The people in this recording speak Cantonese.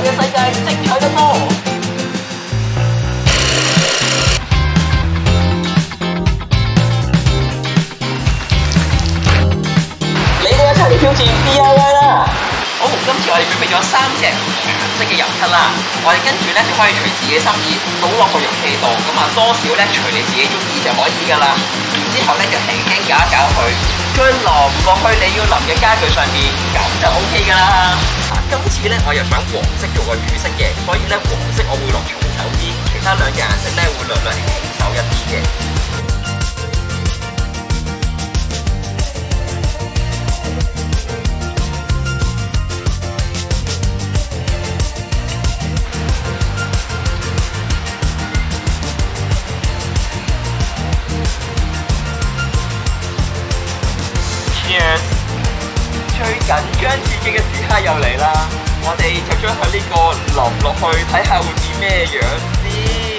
嘅世界精彩得多。你哋一齊嚟挑戰 DIY 啦！好，今次我哋準備咗3隻橙色嘅油漆啦，我哋跟住咧就可以隨自己心意倒落個容器度，咁啊多少咧隨你自己中意就可以噶啦。然之後咧就輕輕攪一攪佢，再淋過去你要淋嘅家具上面，咁就 OK 噶啦。今次咧我又想黃色做個主色嘅，所以咧黃色我會落重手啲，其他2隻顏色咧會略略輕手一啲嘅。最緊張刺激嘅時刻又嚟啦！我哋就將佢呢個淋落去，睇下會變咩樣先。